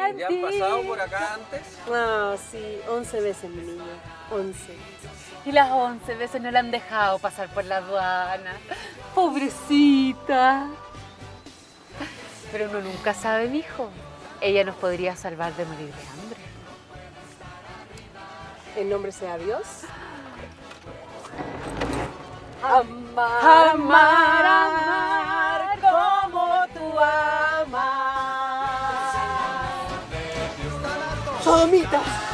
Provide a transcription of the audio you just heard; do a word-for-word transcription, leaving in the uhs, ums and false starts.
¿Ya han pasado por acá antes? No, sí, once veces, mi niño, once. Y las once veces no la han dejado pasar por la aduana. Pobrecita. Pero uno nunca sabe, mijo. Ella nos podría salvar de morir de hambre. En nombre sea Dios. Amar, amar, amar como tú amas. ¡Sodomitas!